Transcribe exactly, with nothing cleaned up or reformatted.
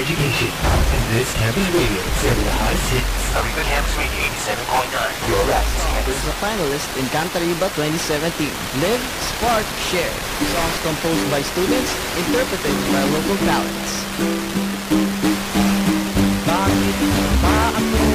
education. And this campus radio, serving the hottest hits. Ariba Campus Radio eighty-seven point nine. Your Raps Campus. Is a finalist in Cantariba twenty seventeen. Live, Spark, Share. Songs composed by students, interpreted by local talents. Bakit ba ako